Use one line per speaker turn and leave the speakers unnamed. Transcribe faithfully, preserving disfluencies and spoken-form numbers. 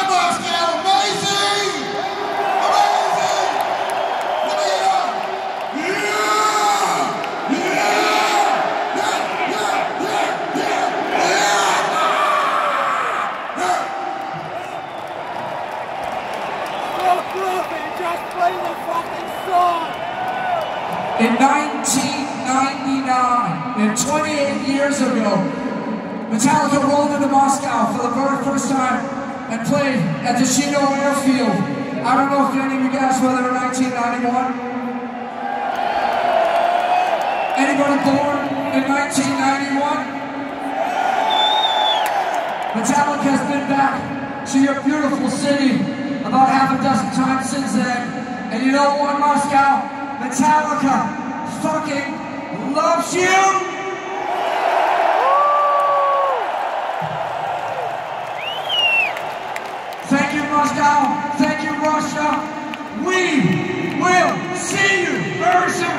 Moscow, amazing! Amazing! Let me get up! Yeah! Yeah! Yeah! Yeah! Yeah! Yeah! Yeah!
Stop moving, just play the fucking song!
In nineteen ninety-nine, and twenty-eight years ago, Metallica rolled into Moscow for the very first time and played at the Chino Airfield. I don't know if any of you guys were there in nineteen ninety-one. Anybody born in nineteen ninety-one? Metallica has been back to your beautiful city about half a dozen times since then. And you know what, Moscow? Metallica fucking loves you! Thank you, Moscow. Thank you, Russia. We will see you very soon.